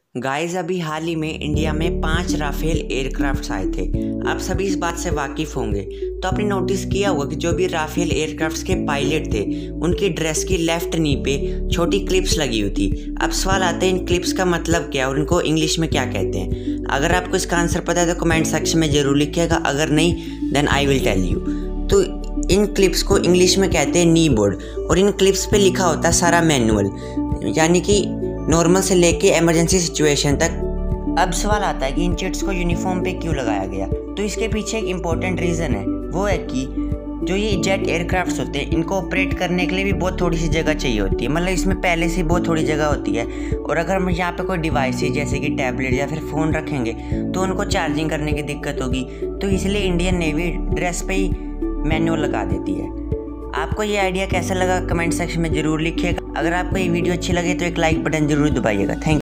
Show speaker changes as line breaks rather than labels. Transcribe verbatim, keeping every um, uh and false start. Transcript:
Guys अभी हाल ही में India में पांच राफेल एयरक्राफ्ट्स आए थे। आप सभी इस बात से वाकिफ होंगे। तो आपने नोटिस किया होगा कि जो भी राफेल एयरक्राफ्ट्स के पायलट थे उनकी ड्रेस की लेफ्ट नी पे छोटी क्लिप्स लगी हुई थी। अब सवाल आता है इन क्लिप्स का मतलब क्या है और इनको इंग्लिश में क्या कहते हैं। अगर आपको इसका आंसर पता है तो कमेंट सेक्शन में ज़रूर लिखिएगा, अगर नहीं then I will tell you. तो इन क्लिप्स को इंग्लिश में कहते हैं नी बोर्ड और इन क्लिप्स पे लिखा होता है सारा मैनुअल, यानी कि नॉर्मल से लेके इमरजेंसी सिचुएशन तक। अब सवाल आता है कि इन चिट्स को यूनिफॉर्म पे क्यों लगाया गया। तो इसके पीछे एक इम्पॉर्टेंट रीज़न है, वो है कि जो ये जेट एयरक्राफ्ट्स होते हैं इनको ऑपरेट करने के लिए भी बहुत थोड़ी सी जगह चाहिए होती है। मतलब इसमें पहले से बहुत थोड़ी जगह होती है और अगर हम यहाँ पे कोई डिवाइसेज जैसे कि टैबलेट या फिर फ़ोन रखेंगे तो उनको चार्जिंग करने की दिक्कत होगी। तो इसलिए इंडियन नेवी ड्रेस पे ही मैनुअल लगा देती है। आपको ये आइडिया कैसा लगा कमेंट सेक्शन में ज़रूर लिखिएगा। अगर आपको ये वीडियो अच्छी लगे तो एक लाइक बटन ज़रूर दबाइएगा। थैंक